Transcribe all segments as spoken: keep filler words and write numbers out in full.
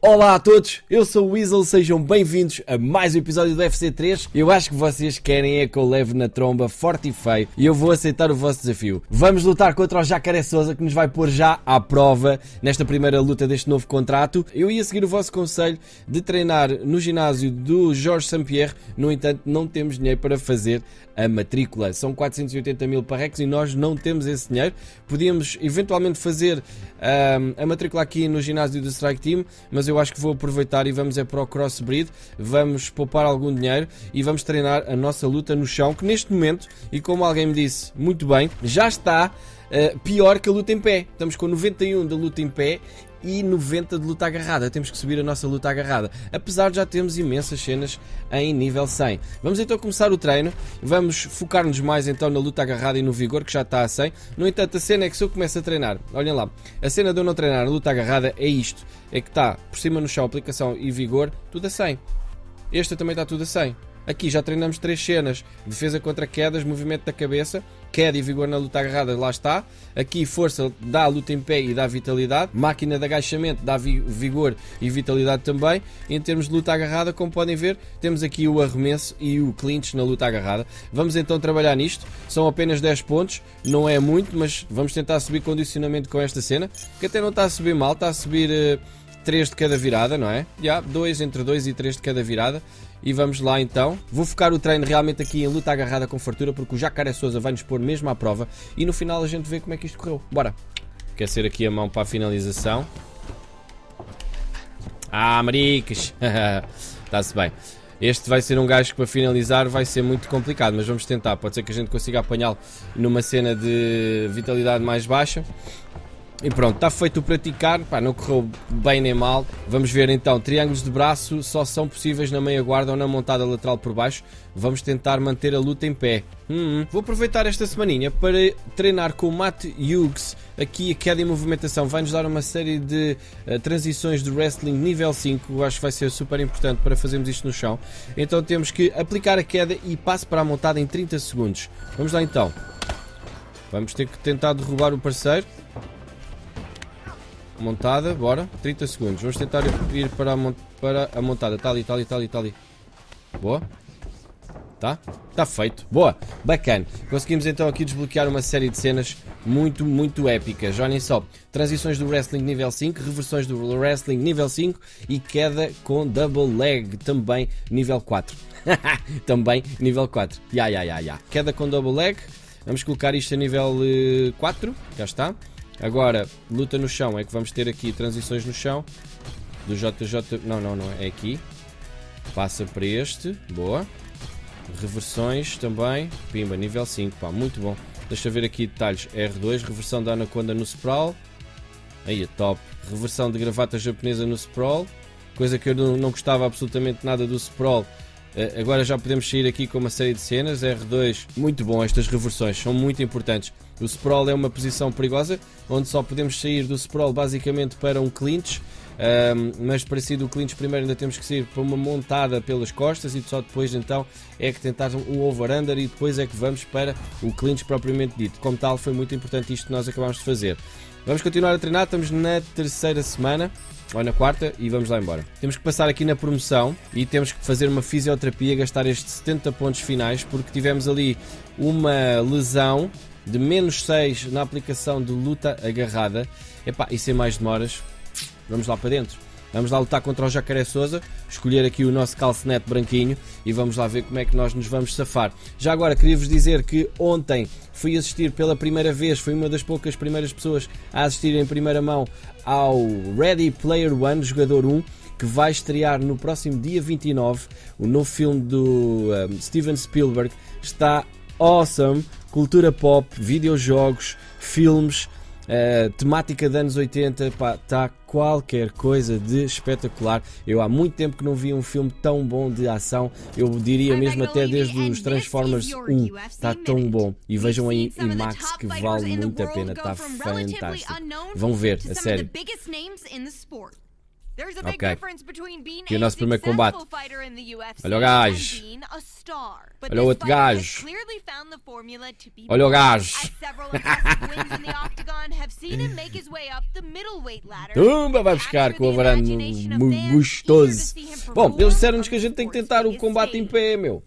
Olá a todos, eu sou o Weasel, sejam bem-vindos a mais um episódio do U F C três. Eu acho que vocês querem é que eu leve na tromba forte e feio e eu vou aceitar o vosso desafio. Vamos lutar contra o Jacaré Souza, que nos vai pôr já à prova nesta primeira luta deste novo contrato. Eu ia seguir o vosso conselho de treinar no ginásio do Jorge Sampierre, no entanto não temos dinheiro para fazer a matrícula. São quatrocentos e oitenta mil parrecos e nós não temos esse dinheiro. Podíamos eventualmente fazer um, a matrícula aqui no ginásio do Strike Team, mas eu acho que vou aproveitar e vamos é para o Crossbreed, vamos poupar algum dinheiro e vamos treinar a nossa luta no chão, que neste momento, e como alguém me disse muito bem, já está uh, pior que a luta em pé. Estamos com noventa e um da luta em pé e noventa de luta agarrada. Temos que subir a nossa luta agarrada, apesar de já termos imensas cenas em nível cem. Vamos então começar o treino, vamos focar-nos mais então na luta agarrada e no vigor, que já está a cem. No entanto, a cena é que se eu começo a treinar, olhem lá, a cena de eu não treinar a luta agarrada é isto, é que está por cima no chão, aplicação e vigor, tudo a cem. Esta também está tudo a cem. Aqui já treinamos três cenas: defesa contra quedas, movimento da cabeça, queda e vigor na luta agarrada, lá está. Aqui força dá a luta em pé e dá vitalidade, máquina de agachamento dá vi vigor e vitalidade também. Em termos de luta agarrada, como podem ver, temos aqui o arremesso e o clinch na luta agarrada. Vamos então trabalhar nisto, são apenas dez pontos, não é muito, mas vamos tentar subir condicionamento com esta cena, que até não está a subir mal, está a subir uh, três de cada virada, não é? Já, dois entre dois e três de cada virada. E vamos lá então. Vou focar o treino realmente aqui em luta agarrada com fartura, porque o Jacaré Souza vai nos pôr mesmo à prova e no final a gente vê como é que isto correu. Bora! Aquecer aqui a mão para a finalização. Ah, maricas! Está-se bem. Este vai ser um gajo que para finalizar vai ser muito complicado, mas vamos tentar. Pode ser que a gente consiga apanhá-lo numa cena de vitalidade mais baixa. E pronto, está feito o praticar, pá, não correu bem nem mal. Vamos ver então, triângulos de braço só são possíveis na meia guarda ou na montada lateral por baixo. Vamos tentar manter a luta em pé. Hum, vou aproveitar esta semaninha para treinar com o Matt Hughes. Aqui a queda e movimentação vai-nos dar uma série de uh, transições de wrestling nível cinco. Eu acho que vai ser super importante para fazermos isto no chão. Então temos que aplicar a queda e passo para a montada em trinta segundos. Vamos lá então. Vamos ter que tentar derrubar o parceiro. Montada, bora, trinta segundos. Vamos tentar ir para a, mont para a montada. Está ali, está ali, está ali, está ali. Boa. Tá? Está feito. Boa. Bacana. Conseguimos então aqui desbloquear uma série de cenas muito, muito épicas. Olhem só. Transições do wrestling nível cinco, reversões do wrestling nível cinco e queda com double leg também nível quatro. Também nível quatro. Ya, ya, ya, ya. Queda com double leg. Vamos colocar isto a nível uh, quatro. Já está. Agora, luta no chão, é que vamos ter aqui transições no chão do J J, não, não, não, é aqui, passa para este, boa, reversões também, pimba, nível cinco, pá, muito bom. Deixa eu ver aqui detalhes, R dois, reversão da anaconda no sprawl, aí é top, reversão de gravata japonesa no sprawl, coisa que eu não, não gostava absolutamente nada do sprawl. Uh, agora já podemos sair aqui com uma série de cenas. R dois, muito bom, estas reversões são muito importantes. O sprawl é uma posição perigosa, onde só podemos sair do sprawl basicamente para um clinch, um, mas parecido o clinch primeiro ainda temos que sair para uma montada pelas costas e só depois então é que tentar um over-under e depois é que vamos para o clinch propriamente dito. Como tal, foi muito importante isto que nós acabámos de fazer. Vamos continuar a treinar, estamos na terceira semana. Ou na quarta e vamos lá embora. Temos que passar aqui na promoção e temos que fazer uma fisioterapia, gastar estes setenta pontos finais, porque tivemos ali uma lesão de menos seis na aplicação de luta agarrada. Epá, e sem mais demoras, vamos lá para dentro. Vamos lá lutar contra o Jacaré Souza, escolher aqui o nosso calcenete branquinho e vamos lá ver como é que nós nos vamos safar. Já agora queria-vos dizer que ontem fui assistir pela primeira vez, fui uma das poucas primeiras pessoas a assistir em primeira mão ao Ready Player One, jogador um, que vai estrear no próximo dia vinte e nove. O novo filme do um, Steven Spielberg está awesome, cultura pop, videojogos, filmes, Uh, temática de anos oitenta, está qualquer coisa de espetacular. Eu há muito tempo que não vi um filme tão bom de ação, eu diria mesmo até desde os Transformers um, está tão bom. E vejam aí IMAX que vale muito a pena, está fantástico. Vão ver, a sério. Ok. Aqui o nosso primeiro combate. Olha o gajo. Olha o outro gajo. Olha o gajo. Tumba, vai buscar com o varando gostoso. Bom, eles disseram-nos que a gente tem que tentar o combate em pé, meu.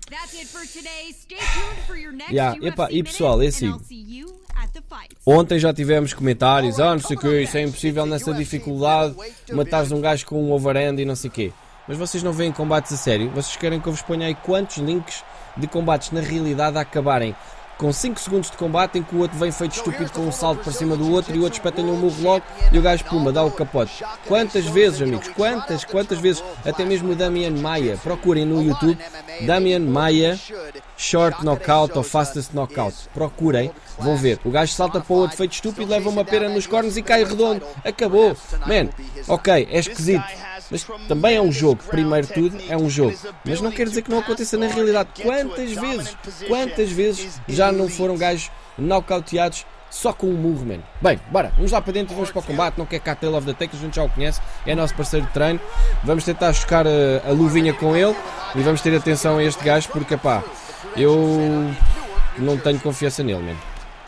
Yeah, epa, e pessoal, é assim. Ontem já tivemos comentários, ah, não sei o que, isso é impossível nessa dificuldade, matares um gajo com um overhand e não sei o quê. Mas vocês não veem combates a sério? Vocês querem que eu vos ponha aí quantos links de combates na realidade a acabarem com cinco segundos de combate em que o outro vem feito estúpido com um salto para cima do outro e o outro espeta-lhe um murro logo e o gajo puma, dá o capote. Quantas vezes, amigos? Quantas, quantas vezes? Até mesmo o Damian Maia. Procurem no YouTube Damian Maia Short Knockout ou Fastest Knockout. Procurem, vão ver. O gajo salta para o outro feito estúpido, leva uma pera nos cornos e cai redondo. Acabou. Man, ok, é esquisito. Mas também é um jogo, primeiro de tudo, é um jogo. Mas não quer dizer que não aconteça na realidade. Quantas vezes, quantas vezes já não foram gajos nocauteados só com um murro, man? Bem, bora, vamos lá para dentro e vamos para o combate. Não quer cá Tale of the Tape, a gente já o conhece, é nosso parceiro de treino. Vamos tentar chocar a, a luvinha com ele e vamos ter atenção a este gajo porque, pá, eu não tenho confiança nele, man.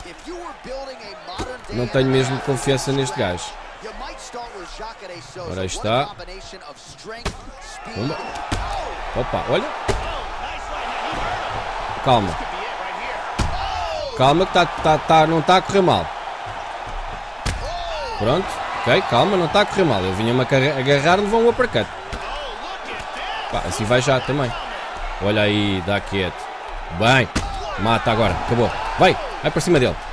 Não tenho mesmo confiança neste gajo. Ora, aí está. Pumba. Opa, olha. Calma. Calma que tá, tá, tá, não está a correr mal. Pronto. Ok, calma, não está a correr mal. Eu vinha-me a agarrar e levou um uppercut. Pá, assim vai já também. Olha aí, dá quieto. Bem. Mata agora. Acabou. Vai. Vai para cima dele.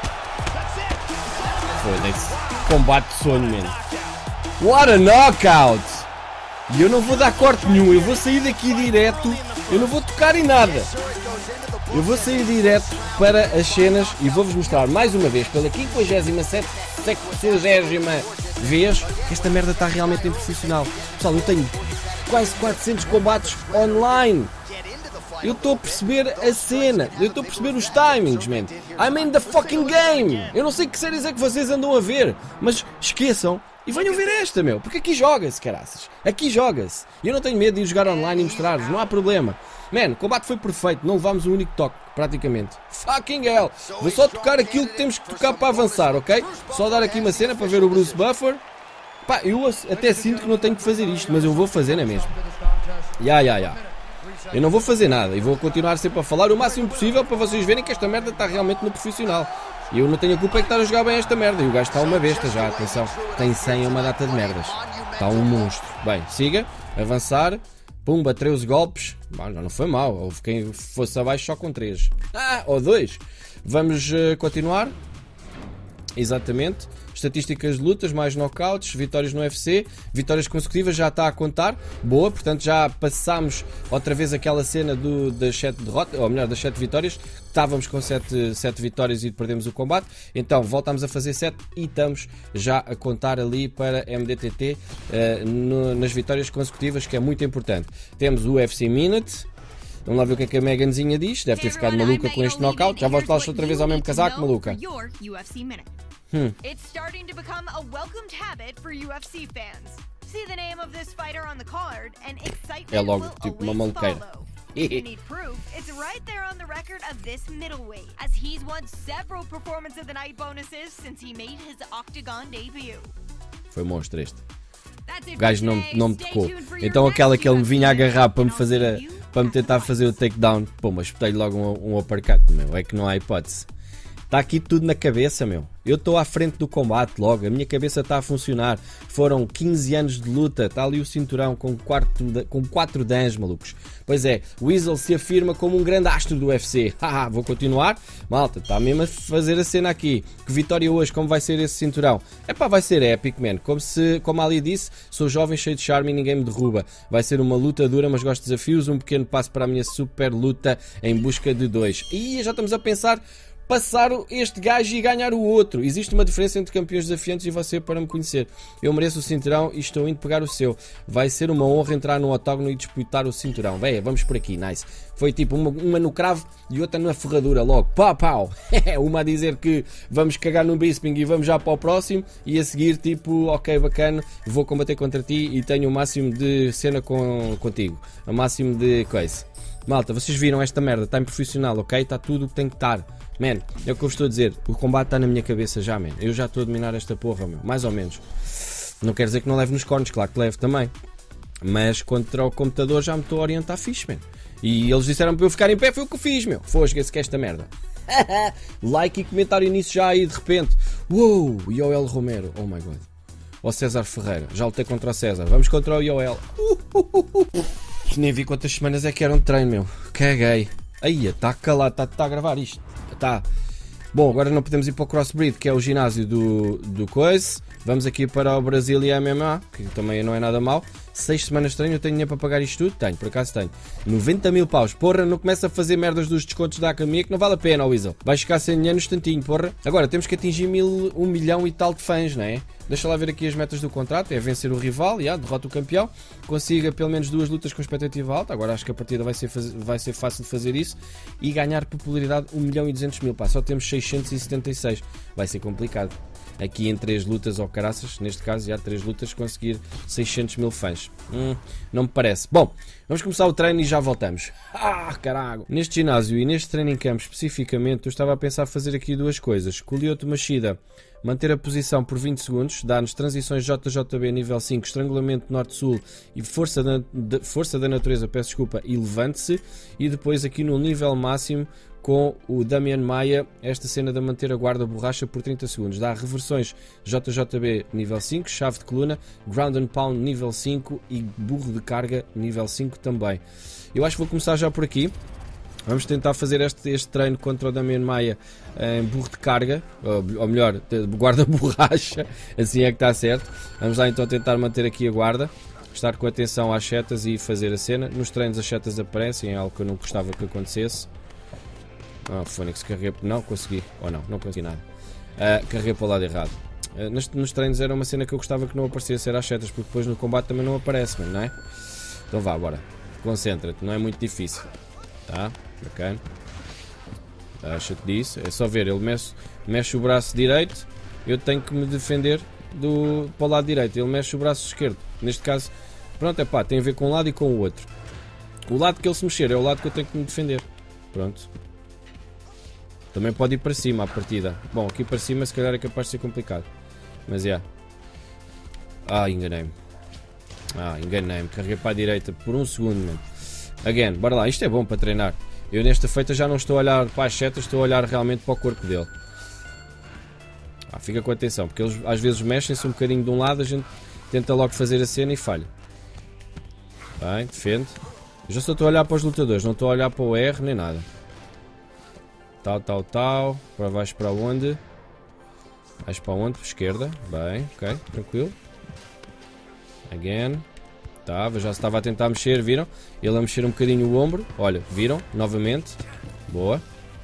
Foda-se. Combate de sonho, mano. What a knockout! E eu não vou dar corte nenhum, eu vou sair daqui direto, eu não vou tocar em nada. Eu vou sair direto para as cenas e vou-vos mostrar mais uma vez, pela quinquagésima sexagésima vez, que esta merda está realmente improfissional. Pessoal, eu tenho quase quatrocentos combates online. Eu estou a perceber a cena, eu estou a perceber os timings, man. I'm in the fucking game. Eu não sei que séries é que vocês andam a ver, mas esqueçam e venham ver esta, meu, porque aqui joga-se, caraças. Aqui joga-se. E eu não tenho medo de ir jogar online e mostrar-vos, não há problema. Man, o combate foi perfeito, não levámos um único toque, praticamente. Fucking hell. Vou só tocar aquilo que temos que tocar para avançar, ok? Só dar aqui uma cena para ver o Bruce Buffer. Pá, eu até sinto que não tenho que fazer isto, mas eu vou fazer, não é mesmo? Ya, ya, ya. Eu não vou fazer nada e vou continuar sempre a falar o máximo possível para vocês verem que esta merda está realmente no profissional. E eu não tenho a culpa de estar a jogar bem esta merda. E o gajo está uma besta já, atenção. Tem cem a uma data de merdas. Está um monstro. Bem, siga, avançar. Pumba, treze golpes. Bom, não foi mal. Houve quem fosse abaixo só com três. Ah, ou dois. Vamos uh, continuar. Exatamente. Estatísticas de lutas, mais knockouts, vitórias no U F C, vitórias consecutivas, já está a contar, boa, portanto já passámos outra vez aquela cena do, das sete derrotas, ou melhor, das sete vitórias, estávamos com sete, sete vitórias e perdemos o combate, então voltámos a fazer sete e estamos já a contar ali para M D T T uh, no, nas vitórias consecutivas, que é muito importante. Temos o U F C Minute. Vamos lá ver o que é que a Meganzinha diz, deve ter ficado maluca com este knockout, já volto lá outra vez ao mesmo casaco, maluca. Hmm. It's starting to become a welcomed habit for U F C fans. See the name of this fighter on the card and excitement é logo tipo uma maluqueira. If you need proof, it's right there on the record of this middleweight, as he's won several performance of the night bonuses since he made his octagon debut. Foi monstro este. O gajo não, não me tocou. Então aquela que ele me vinha a agarrar para me fazer a, para me tentar fazer o takedown, pô, mas espetei logo um, um uppercut, meu. É que não há hipótese. Está aqui tudo na cabeça, meu. Eu estou à frente do combate logo. A minha cabeça está a funcionar. Foram quinze anos de luta. Está ali o cinturão com quatro, com quatro dãs, malucos. Pois é, o Weasel se afirma como um grande astro do U F C. Haha, vou continuar. Malta, está mesmo a fazer a cena aqui. Que vitória hoje, como vai ser esse cinturão? Epá, vai ser épico, man. Como, se, como a Ali disse, sou jovem, cheio de charme e ninguém me derruba. Vai ser uma luta dura, mas gosto de desafios. Um pequeno passo para a minha super luta em busca de dois. E já estamos a pensar... passar este gajo e ganhar o outro. Existe uma diferença entre campeões desafiantes e você para me conhecer. Eu mereço o cinturão e estou indo pegar o seu. Vai ser uma honra entrar no octógono e disputar o cinturão. Bem, vamos por aqui, nice. Foi tipo uma, uma no cravo e outra na ferradura logo. Pau, pau. Uma a dizer que vamos cagar no Bisping e vamos já para o próximo. E a seguir tipo, ok, bacana, vou combater contra ti e tenho o máximo de cena com, contigo. O máximo de coisa. Malta, vocês viram esta merda, está em profissional, ok? Está tudo o que tem que estar. Man, é o que eu estou a dizer, o combate está na minha cabeça já, man. Eu já estou a dominar esta porra, meu. Mais ou menos. Não quer dizer que não leve nos cornos, claro que leve também. Mas contra o computador já me estou a orientar fixe, man. E eles disseram para eu ficar em pé, foi o que eu fiz, meu. Fosga-se que esta merda. Like e comentário nisso já aí de repente. Uou, Yoel Romero, oh my god. Ó César Ferreira, já lutei contra o César. Vamos contra o Yoel. Uh, uh, uh, uh. Nem vi quantas semanas é que era um treino, meu. Caguei. Aí, está calado, está tá a gravar isto. Tá. Bom, agora não podemos ir para o Crossbreed, que é o ginásio do, do coisa. Vamos aqui para o Brasília M M A, que também não é nada mal. seis semanas de treino, eu tenho dinheiro para pagar isto tudo? Tenho, por acaso tenho. noventa mil paus, porra, não começa a fazer merdas dos descontos da academia que não vale a pena, ó Weasel. Vais ficar sem dinheiro no instantinho, porra. Agora, temos que atingir mil, um milhão e tal de fãs, não é? Deixa lá ver aqui as metas do contrato, é vencer o rival, já, derrota o campeão, consiga pelo menos duas lutas com expectativa alta, agora acho que a partida vai ser, vai ser fácil de fazer isso, e ganhar popularidade um milhão e duzentos mil, pá, só temos seiscentos e setenta e seis, vai ser complicado. Aqui em três lutas ou caraças, neste caso já três lutas, conseguir seiscentos mil fãs. Hum, não me parece. Bom, vamos começar o treino e já voltamos. Ah, caralho! Neste ginásio e neste training camp especificamente, eu estava a pensar fazer aqui duas coisas. Com o Lyoto Machida, manter a posição por vinte segundos, dar-nos transições J J B nível cinco, estrangulamento norte-sul e força da, de, força da natureza, peço desculpa, e levante-se. E depois aqui no nível máximo, com o Damian Maia, esta cena de manter a guarda borracha por trinta segundos. Dá reversões J J B nível cinco, chave de coluna, ground and pound nível cinco e burro de carga nível cinco também. Eu acho que vou começar já por aqui. Vamos tentar fazer este, este treino contra o Damian Maia em burro de carga, ou, ou melhor, guarda borracha, assim é que está certo. Vamos lá então tentar manter aqui a guarda, estar com atenção às setas e fazer a cena. Nos treinos as setas aparecem, é algo que eu não gostava que acontecesse. Ah, Fónix, carreguei. Não consegui. Ou não, não consegui nada. Uh, carreguei para o lado errado. Uh, nos, nos treinos era uma cena que eu gostava que não aparecesse, era as setas, porque depois no combate também não aparece, não é? Então vá, bora. Concentra-te, não é muito difícil. Tá? Bacana. Acha-te disso. É só ver, ele mexe, mexe o braço direito, eu tenho que me defender do, para o lado direito. Ele mexe o braço esquerdo. Neste caso, pronto, é pá, tem a ver com um lado e com o outro. O lado que ele se mexer é o lado que eu tenho que me defender. Pronto. Também pode ir para cima à partida. Bom, aqui para cima se calhar é capaz de ser complicado. Mas é. Yeah. Ah, enganei-me. Ah, enganei-me. Carreguei para a direita por um segundo, mano. Again, bora lá. Isto é bom para treinar. Eu nesta feita já não estou a olhar para as setas, estou a olhar realmente para o corpo dele. Ah, fica com atenção, porque eles às vezes mexem-se um bocadinho de um lado, a gente tenta logo fazer a cena e falha. Bem, defende. Eu já só estou a olhar para os lutadores, não estou a olhar para o R nem nada. Tal, tal, tal. Para baixo para onde? Vais para onde? Para a esquerda. Bem, ok, tranquilo. Again. Estava, já se estava a tentar mexer, viram? Ele a mexer um bocadinho o ombro. Olha, viram? Novamente. Boa.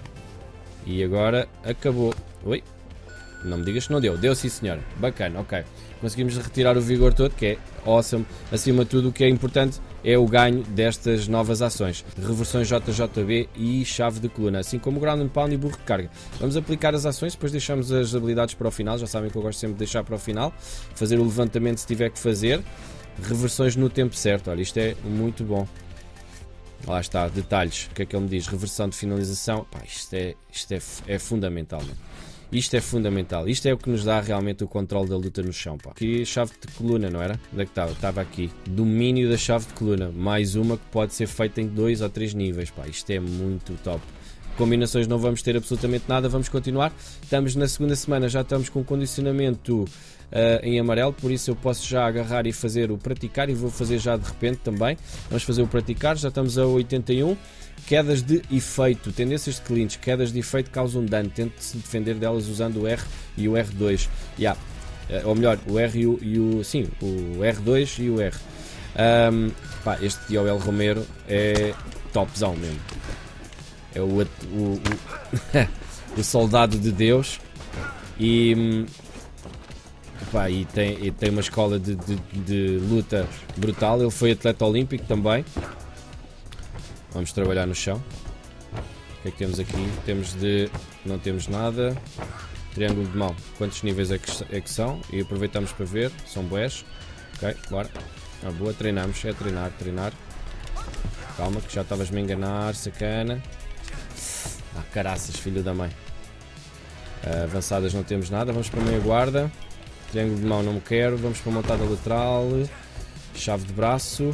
E agora acabou. Oi. Não me digas que não deu. Deu sim, senhora. Bacana, ok. Conseguimos retirar o vigor todo, que é awesome. Acima de tudo, o que é importante é o ganho destas novas ações. Reversões J J B e chave de coluna, assim como ground and pound e burro de carga. Vamos aplicar as ações, depois deixamos as habilidades para o final. Já sabem que eu gosto sempre de deixar para o final. Fazer o levantamento se tiver que fazer. Reversões no tempo certo. Olha, isto é muito bom. Lá está, detalhes. O que é que ele me diz? Reversão de finalização. Pá, isto é, isto é, é fundamental, né? Isto é fundamental. Isto é o que nos dá realmente o controle da luta no chão, pá. Aqui chave de coluna, não era? Onde é que estava? Estava aqui. Domínio da chave de coluna. Mais uma que pode ser feita em dois ou três níveis, pá. Isto é muito top. Combinações não vamos ter absolutamente nada. Vamos continuar. Estamos na segunda semana. Já estamos com condicionamento uh, em amarelo. Por isso eu posso já agarrar e fazer o praticar. E vou fazer já de repente também. Vamos fazer o praticar. Já estamos a oitenta e um. Quedas de efeito, tendências de clinch, quedas de efeito causam dano, tente-se defender delas usando o R e o R dois, yeah. Ou melhor, o R e o, e o sim, o R dois e o R. Um, pá, este Yoel Romero é topzão mesmo, é o, o, o, o soldado de Deus. E, pá, e, tem, e tem uma escola de, de, de luta brutal. Ele foi atleta olímpico também. Vamos trabalhar no chão. O que é que temos aqui? Temos de... não temos nada. Triângulo de mão. Quantos níveis é que, é que são? E aproveitamos para ver. São bués. Ok, bora. Ah, boa, treinamos. É treinar, treinar. Calma que já estavas-me a enganar, sacana. Ah, caraças, filho da mãe. Uh, avançadas não temos nada. Vamos para a meia guarda. Triângulo de mão não me quero. Vamos para a montada lateral. Chave de braço.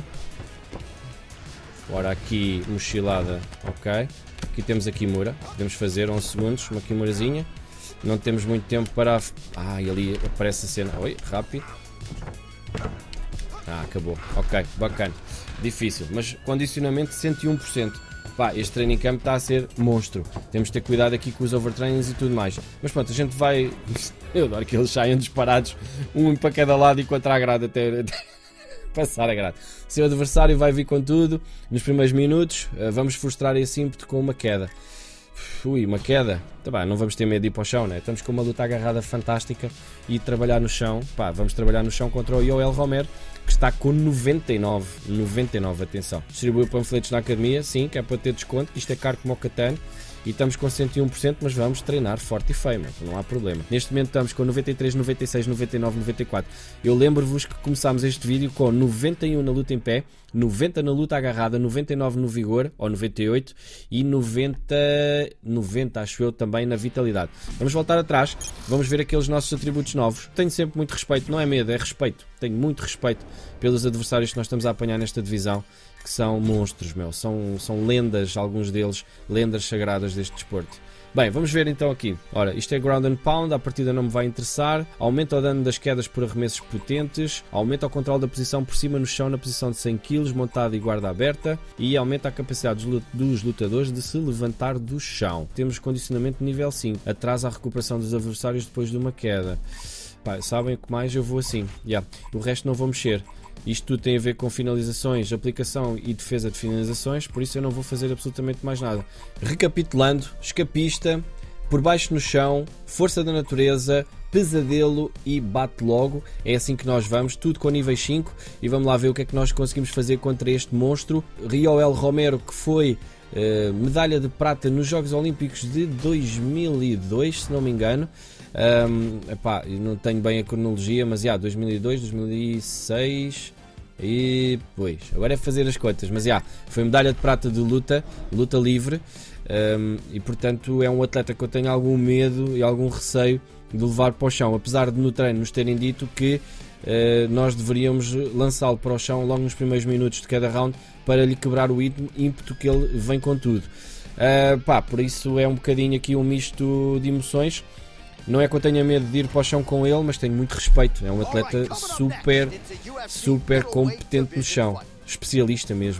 Ora aqui, mochilada. Ok. Aqui temos a Kimura. Podemos fazer onze segundos. Uma Kimurazinha. Não temos muito tempo para... Ah, e ali aparece a cena. Oi, rápido. Ah, acabou. Ok, bacana. Difícil, mas condicionamento cento e um por cento. Pá, este training camp está a ser monstro. Temos de ter cuidado aqui com os overtrainings e tudo mais. Mas pronto, a gente vai... Eu adoro que eles saiam disparados, um para cada lado e contra a grade até... até passar a grade. Se o adversário vai vir com tudo, nos primeiros minutos, vamos frustrar esse ímpeto com uma queda. Ui, uma queda. Tá bem, não vamos ter medo de ir para o chão, né? Estamos com uma luta agarrada fantástica e trabalhar no chão. Pá, vamos trabalhar no chão contra o Yoel Romero, que está com noventa e nove. noventa e nove, atenção. Distribuiu panfletos na academia, sim, que é para ter desconto, que isto é caro como o Catano. E estamos com cento e um por cento, mas vamos treinar forte e feio, não há problema. Neste momento estamos com noventa e três, noventa e seis, noventa e nove, noventa e quatro. Eu lembro-vos que começámos este vídeo com noventa e um na luta em pé, noventa na luta agarrada, noventa e nove no vigor, ou noventa e oito, e noventa, noventa acho eu também na vitalidade. Vamos voltar atrás, vamos ver aqueles nossos atributos novos. Tenho sempre muito respeito, não é medo, é respeito. Tenho muito respeito pelos adversários que nós estamos a apanhar nesta divisão, que são monstros, meu. São, são lendas, alguns deles, lendas sagradas deste desporto. Bem, vamos ver então aqui. Ora, isto é Ground and Pound, a partida não me vai interessar. Aumenta o dano das quedas por arremessos potentes. Aumenta o controle da posição por cima no chão na posição de cem quilos, montada e guarda aberta. E aumenta a capacidade dos lutadores de se levantar do chão. Temos condicionamento nível cinco. Atrasa a recuperação dos adversários depois de uma queda. Pá, sabem o que mais? Eu vou assim. Yeah. O resto não vou mexer. Isto tudo tem a ver com finalizações, aplicação e defesa de finalizações, por isso eu não vou fazer absolutamente mais nada. Recapitulando, escapista, por baixo no chão, força da natureza, pesadelo e bate logo. É assim que nós vamos, tudo com níveis cinco, e vamos lá ver o que é que nós conseguimos fazer contra este monstro. Yoel Romero, que foi uh, medalha de prata nos Jogos Olímpicos de dois mil e dois, se não me engano. Um, epá, não tenho bem a cronologia, mas já, yeah, dois mil e dois, dois mil e seis e pois, agora é fazer as contas, mas já, yeah, foi medalha de prata de luta, luta livre, um, e portanto é um atleta que eu tenho algum medo e algum receio de levar para o chão, apesar de no treino nos terem dito que uh, nós deveríamos lançá-lo para o chão logo nos primeiros minutos de cada round para lhe quebrar o ímpeto que ele vem com tudo. Uh, pá, por isso é um bocadinho aqui um misto de emoções. Não é que eu tenha medo de ir para o chão com ele, mas tenho muito respeito. É um atleta super, super competente no chão. Especialista mesmo.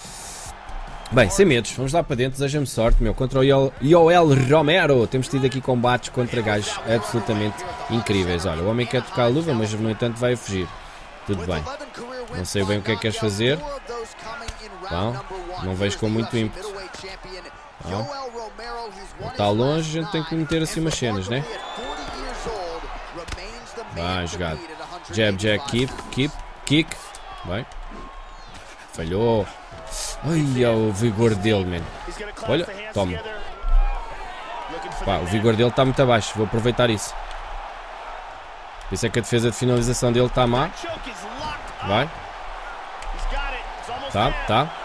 Bem, sem medos. Vamos lá para dentro. Deseja-me sorte, meu. Contra o Yoel Romero. Temos tido aqui combates contra gajos absolutamente incríveis. Olha, o homem quer tocar a luva, mas no entanto vai a fugir. Tudo bem. Não sei bem o que é que queres fazer. Bom, não vejo com muito ímpeto. Bom. Está longe, a gente tem que meter assim umas cenas, né? Bem jogado. Jab, jab, keep, keep, kick. Bem. Falhou. Ai, o vigor dele, man. Olha, toma. Pá, o vigor dele está muito abaixo. Vou aproveitar isso. Por isso é que a defesa de finalização dele está má. Vai. Tá, tá.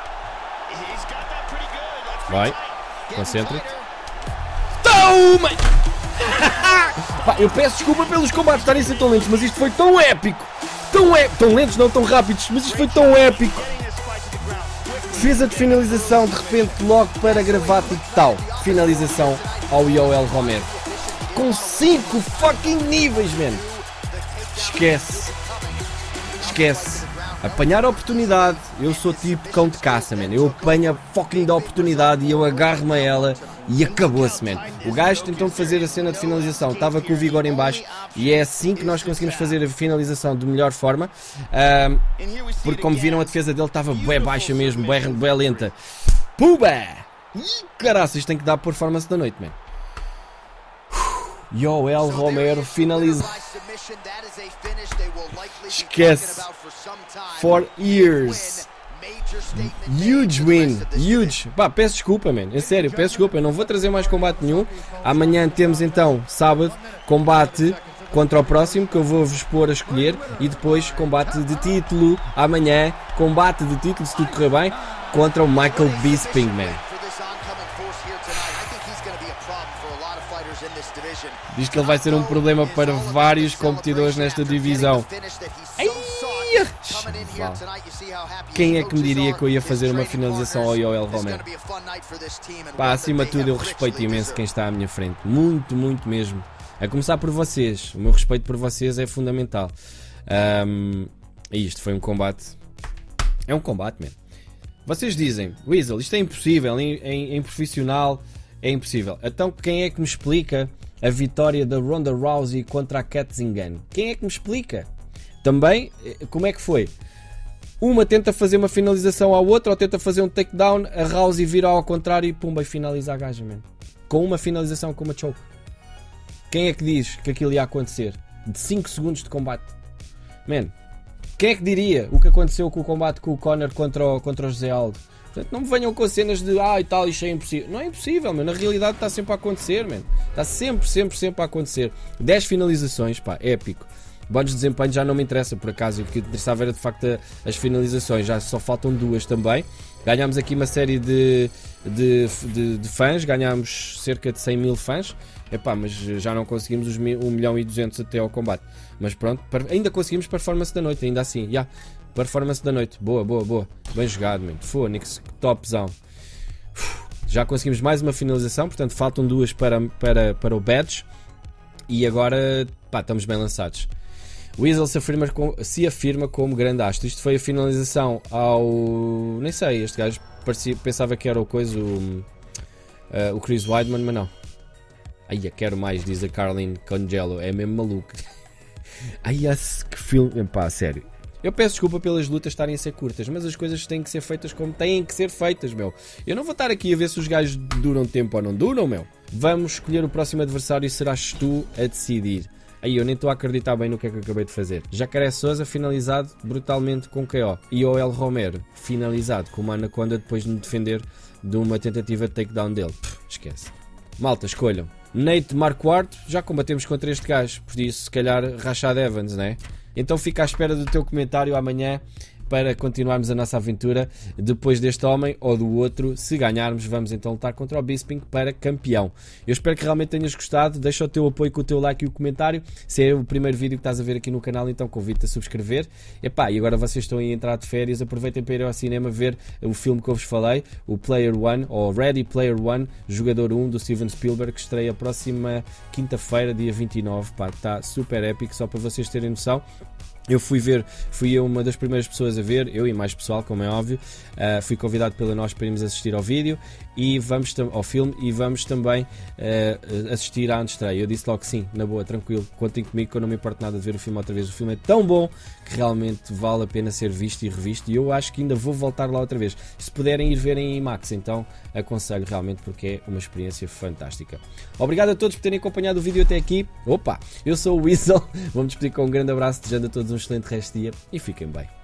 Vai. Concentra-te. Toma! Pá, eu peço desculpa pelos combates estarem a ser tão lentos, mas isto foi tão épico. Tão épico. Tão lentos, não tão rápidos, mas isto foi tão épico. Defesa de finalização, de repente, logo para gravata e tal. Finalização ao Yoel Romero. Com cinco fucking níveis, man. Esquece. Esquece. Apanhar a oportunidade. Eu sou tipo cão de caça, man. Eu apanho a fucking da oportunidade e eu agarro-me a ela e acabou-se, man. O gajo tentou fazer a cena de finalização. Estava com o vigor em baixo e é assim que nós conseguimos fazer a finalização de melhor forma. Um, porque como viram, a defesa dele estava bem baixa mesmo, bem, bem lenta. Puba! Ih, caraças, tem que dar a performance da noite, man. Yoel Romero finaliza. Esquece. For years. Huge win. Huge. Pá, peço desculpa, man. É sério, peço desculpa. Eu não vou trazer mais combate nenhum. Amanhã temos então, sábado, combate contra o próximo, que eu vou-vos pôr a escolher. E depois combate de título. Amanhã, combate de título, se tudo correr bem, contra o Michael Bisping, man. Diz que ele vai ser um problema para vários competidores nesta divisão. Ai, quem é que me diria que eu ia fazer uma finalização ao Yoel Romero? Pá, acima de tudo eu respeito imenso quem está à minha frente. Muito, muito mesmo. A começar por vocês. O meu respeito por vocês é fundamental. Um, e isto foi um combate. É um combate, man. Vocês dizem, Weasel, isto é impossível, é, é, é improfissional, é impossível. Então quem é que me explica a vitória da Ronda Rousey contra a Cat Zingano? Quem é que me explica? Também, como é que foi? Uma tenta fazer uma finalização à outra, ou tenta fazer um takedown, a Rousey vira ao contrário e pumba, e finaliza a gaja, man. Com uma finalização, com uma choke. Quem é que diz que aquilo ia acontecer? De cinco segundos de combate. Man, quem é que diria o que aconteceu com o combate com o Conor contra o, contra o José Aldo? Portanto, não me venham com cenas de ah e tal, isto é impossível. Não é impossível, man. Na realidade está sempre a acontecer, man. Está sempre, sempre, sempre a acontecer. dez finalizações, pá, épico. Bónus de desempenho já não me interessa, por acaso. O que interessava era de facto as finalizações. Já só faltam duas também. Ganhámos aqui uma série de, de, de, de fãs. Ganhámos cerca de cem mil fãs. Epá, mas já não conseguimos os um milhão e duzentos até ao combate. Mas pronto, ainda conseguimos performance da noite, ainda assim. Yeah, performance da noite. Boa, boa, boa. Bem jogado, man. Fônix, topzão. Já conseguimos mais uma finalização, portanto faltam duas para, para, para o badge. E agora, pá, estamos bem lançados. Weasel se afirma, com, se afirma como grande astro. Isto foi a finalização ao... Nem sei, este gajo parecia, pensava que era o coisa, o, uh, o Chris Weidman, mas não. Ai, eu quero mais, diz a Carlin Congelo. É mesmo maluco. Ai, que filme. Pá, sério. Eu peço desculpa pelas lutas estarem a ser curtas, mas as coisas têm que ser feitas como têm que ser feitas, meu. Eu não vou estar aqui a ver se os gajos duram tempo ou não duram, meu. Vamos escolher o próximo adversário e serás tu a decidir. Aí eu nem estou a acreditar bem no que é que eu acabei de fazer. Jacaré Souza finalizado brutalmente com K O. E Yoel Romero finalizado com uma Anaconda depois de me defender de uma tentativa de takedown dele. Pff, esquece. Malta, escolham. Nate Marquardt, já combatemos contra este gajo, por isso se calhar Rashad Evans, né? Então fica à espera do teu comentário amanhã para continuarmos a nossa aventura depois deste homem ou do outro. Se ganharmos, vamos então lutar contra o Bisping para campeão. Eu espero que realmente tenhas gostado. Deixa o teu apoio com o teu like e o comentário. Se é o primeiro vídeo que estás a ver aqui no canal, então convido-te a subscrever. Epá, e agora vocês estão a entrar de férias, aproveitem para ir ao cinema ver o filme que eu vos falei, o Player One, ou Ready Player One, Jogador um, do Steven Spielberg, que estreia próxima quinta-feira, dia vinte e nove. Pá, está super épico, só para vocês terem noção. Eu fui ver, fui eu uma das primeiras pessoas a ver, eu e mais pessoal, como é óbvio. Uh, fui convidado pela nós para irmos assistir ao vídeo e vamos ao filme e vamos também uh, assistir à antestreia. Eu disse logo que sim, na boa, tranquilo, contem comigo que eu não me importo nada de ver o filme outra vez. O filme é tão bom que realmente vale a pena ser visto e revisto e eu acho que ainda vou voltar lá outra vez. Se puderem ir ver em IMAX, então aconselho realmente porque é uma experiência fantástica. Obrigado a todos por terem acompanhado o vídeo até aqui. Opa, eu sou o Weasel, vou-me despedir com um grande abraço, desejando a todos um excelente resto de dia e fiquem bem.